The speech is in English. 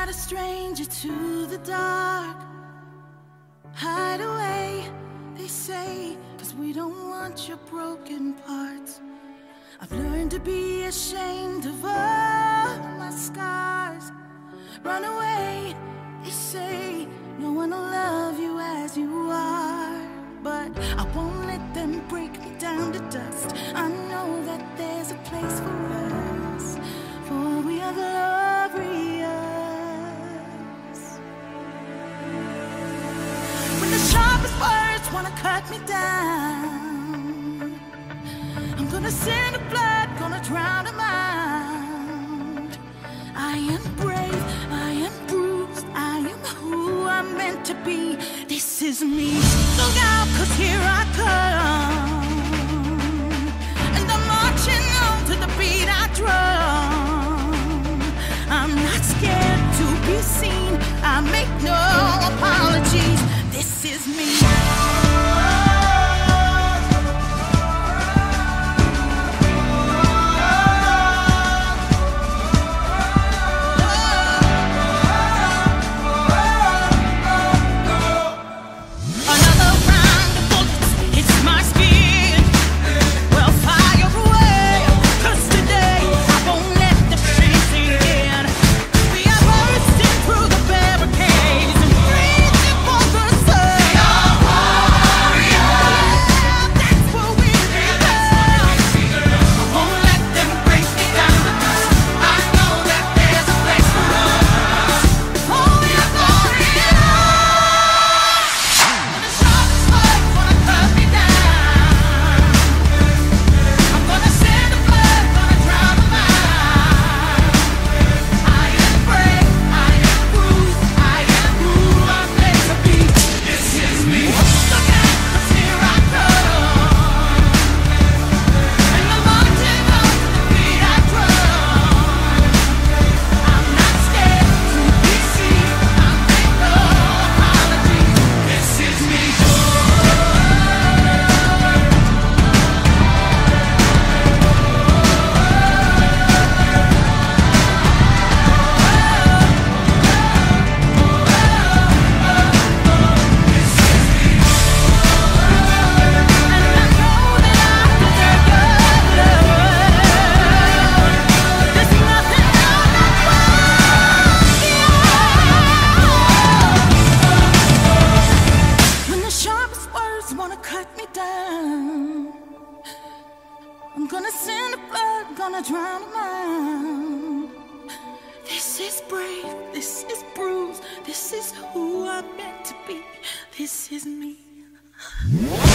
a stranger to the dark. Hide away, they say, 'cause we don't want your broken parts. I've learned to be ashamed of all my scars. Run away, they say, no one will love you as you are. But I won't let them break me down to dust. I know that there's a place for us, for we are glorious. When the sharpest words wanna cut me down, I'm gonna send the blood, gonna drown them out. I am brave, I am bruised, I am who I'm meant to be. This is me. Look out, 'cause here I come, and I'm marching on to the beat I drum. I'm not scared to be seen, I make no apologies. This is me. I'm gonna send the blood, gonna drown them out. This is brave, this is bruised, this is who I'm meant to be. This is me.